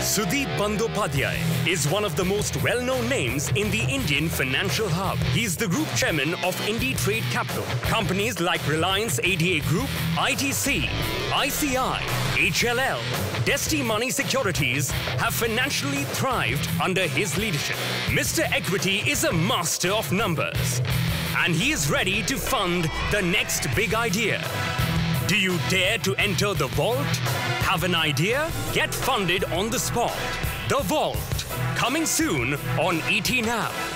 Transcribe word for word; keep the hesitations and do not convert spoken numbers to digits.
Sudip Bandyopadhyay is one of the most well-known names in the Indian financial hub. He's the group chairman of Indie Trade Capital. Companies like Reliance A D A Group, I T C, I C I, H L L, Desti Money Securities have financially thrived under his leadership. Mister Equity is a master of numbers, and he is ready to fund the next big idea. Do you dare to enter the vault? Have an idea? Get funded on the spot. The Vault, coming soon on E T Now.